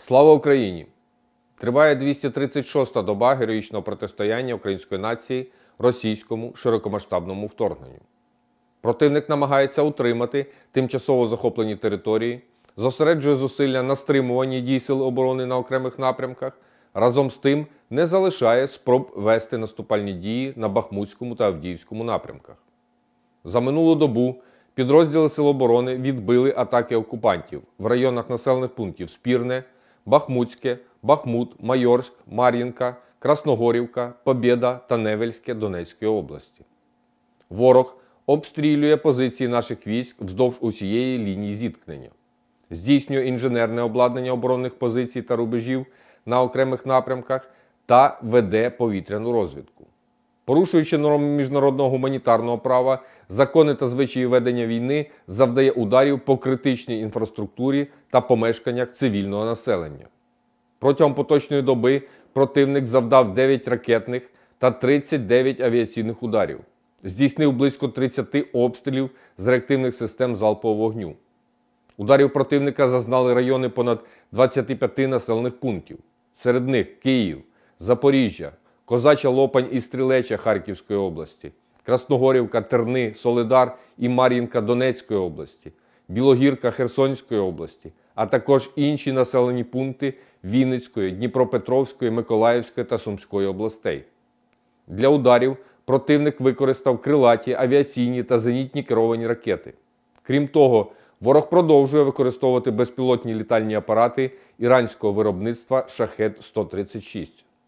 Слава Україні! Триває 236-та доба героїчного протистояння української нації російському широкомасштабному вторгненню. Противник намагається утримати тимчасово захоплені території, зосереджує зусилля на стримуванні дій сил оборони на окремих напрямках, разом з тим не залишає спроб вести наступальні дії на Бахмутському та Авдіївському напрямках. За минулу добу підрозділи Сил оборони відбили атаки окупантів в районах населених пунктів Спірне, Бахмутське, Бахмут, Майорськ, Мар'їнка, Красногорівка, Побєда та Невельське Донецької області. Ворог обстрілює позиції наших військ вздовж усієї лінії зіткнення, здійснює інженерне обладнання оборонних позицій та рубежів на окремих напрямках та веде повітряну розвідку. Порушуючи норми міжнародного гуманітарного права, закони та звичаї ведення війни, завдає ударів по критичній інфраструктурі та помешканнях цивільного населення. Протягом поточної доби противник завдав 9 ракетних та 39 авіаційних ударів. Здійснив близько 30 обстрілів з реактивних систем залпового вогню. Ударів противника зазнали райони понад 25 населених пунктів. Серед них Київ, Запоріжжя, Козача Лопань і Стрілеча Харківської області, Красногорівка, Терни, Солидар і Мар'їнка Донецької області, Білогірка Херсонської області, а також інші населені пункти Вінницької, Дніпропетровської, Миколаївської та Сумської областей. Для ударів противник використав крилаті, авіаційні та зенітні керовані ракети. Крім того, ворог продовжує використовувати безпілотні літальні апарати іранського виробництва «Шахед-136».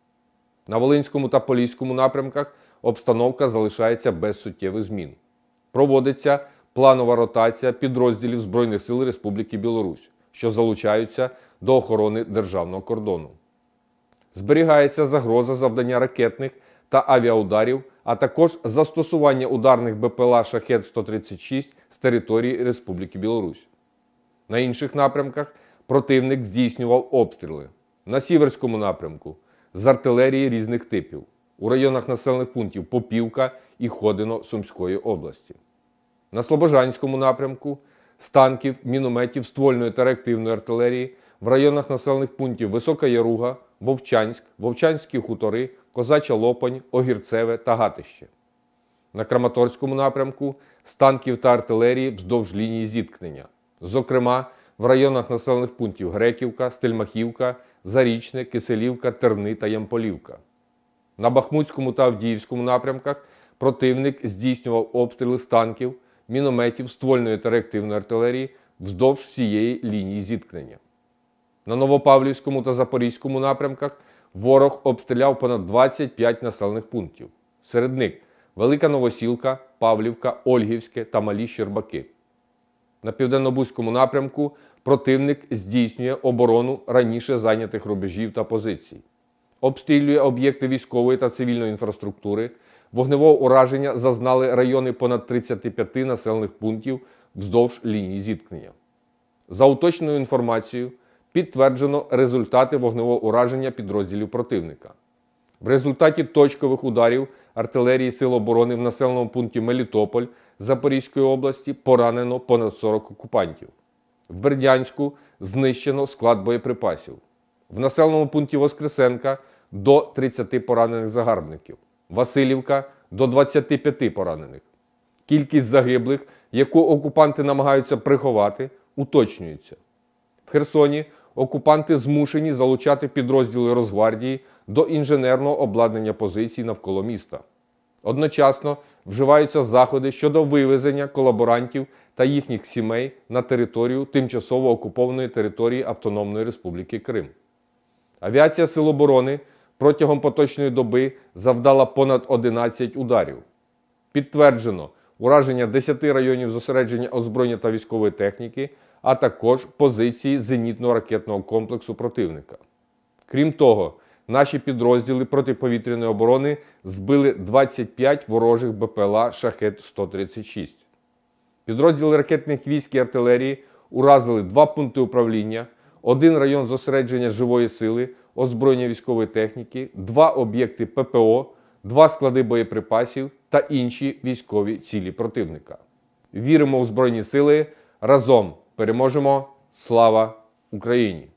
На Волинському та Поліському напрямках обстановка залишається без суттєвих змін. Проводиться планова ротація підрозділів Збройних сил Республіки Білорусь, що залучаються до охорони державного кордону. Зберігається загроза завдання ракетних та авіаударів, а також застосування ударних БПЛА «Шахед-136» з території Республіки Білорусь. На інших напрямках противник здійснював обстріли. На Сіверському напрямку з артилерії різних типів, у районах населених пунктів Попівка і Ходино Сумської області. На Слобожанському напрямку з танків, мінометів, ствольної та реактивної артилерії, в районах населених пунктів Висока Яруга, Вовчанськ, Вовчанські хутори, Козача Лопань, Огірцеве та Гатище. На Краматорському напрямку з танків та артилерії вздовж лінії зіткнення, зокрема в районах населених пунктів Греківка, Стельмахівка, Зарічне, Киселівка, Терни та Ямполівка. На Бахмутському та Авдіївському напрямках противник здійснював обстріли з танків, мінометів, ствольної та реактивної артилерії вздовж всієї лінії зіткнення. На Новопавлівському та Запорізькому напрямках ворог обстріляв понад 25 населених пунктів. Серед них Велика Новосілка, Павлівка, Ольгівське та Малі Щербаки. На Південно-Бузькому напрямку противник здійснює оборону раніше зайнятих рубежів та позицій. Обстрілює об'єкти військової та цивільної інфраструктури. Вогневого ураження зазнали райони понад 35 населених пунктів вздовж лінії зіткнення. За уточненою інформацією, підтверджено результати вогневого ураження підрозділів противника. В результаті точкових ударів артилерії Сил оборони в населеному пункті Мелітополь Запорізької області поранено понад 40 окупантів. В Бердянську знищено склад боєприпасів. В населеному пункті Воскресенка до 30 поранених загарбників. Василівка до 25 поранених. Кількість загиблих, яку окупанти намагаються приховати, уточнюється. В Херсоні окупанти змушені залучати підрозділи Росгвардії до інженерного обладнання позицій навколо міста. Одночасно вживаються заходи щодо вивезення колаборантів та їхніх сімей на територію тимчасово окупованої території Автономної Республіки Крим. Авіація Сил оборони протягом поточної доби завдала понад 11 ударів. Підтверджено ураження 10 районів зосередження озброєння та військової техніки, а також позиції зенітно-ракетного комплексу противника. Крім того, наші підрозділи протиповітряної оборони збили 25 ворожих БПЛА «Шахед-136». Підрозділи ракетних військ і артилерії уразили 2 пункти управління, 1 район зосередження живої сили, озброєння військової техніки, 2 об'єкти ППО, 2 склади боєприпасів та інші військові цілі противника. Віримо у Збройні сили, разом переможемо! Слава Україні!